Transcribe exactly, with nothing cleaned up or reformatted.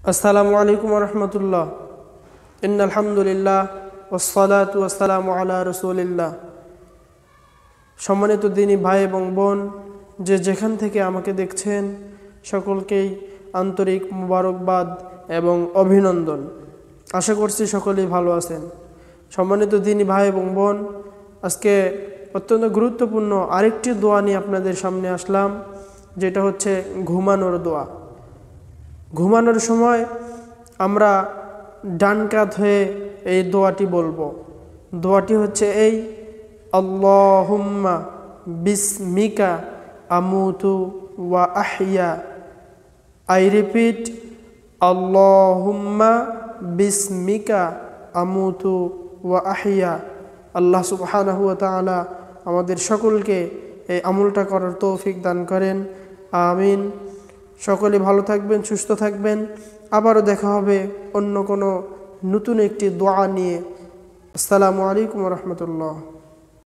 আসসালামু আলাইকুম ওয়া রাহমাতুল্লাহ। ইন্নাল হামদুলিল্লাহ ওয়াসসালাতু ওয়াসসালামু আলা রাসূলিল্লাহ। সম্মানিত দিনী ভাই এবং বোন, যে যেখান থেকে আমাকে দেখছেন সকলকেই আন্তরিক মোবারকবাদ এবং অভিনন্দন। আশা করছি সকলেই ভালো আছেন। সম্মানিত দিনী ভাই এবং বোন, আজকে অত্যন্ত গুরুত্বপূর্ণ আরেকটি দোয়া নিয়ে আপনাদের সামনে আসলাম, যেটা হচ্ছে ঘুমানোর দোয়া। ঘুমানোর সময় আমরা ডান কাত হয়ে এই দোয়াটি বলবো। দোয়াটি হচ্ছে এই, আল্লাহুম্মা বিসমিকা আমুতু ওয়া আহইয়া। আই রিপিট, আল্লাহুম্মা বিসমিকা আমুতু ওয়া আহইয়া। আল্লাহ সুবহানাহু ওয়া তাআলা আমাদের সকলকে এই আমলটা করার তৌফিক দান করেন, আমিন। সকলে ভালো থাকবেন, সুস্থ থাকবেন। আবারও দেখা হবে অন্য কোনো নতুন একটি দোয়া নিয়ে। আসসালামু আলাইকুম ওয়া রাহমাতুল্লাহ।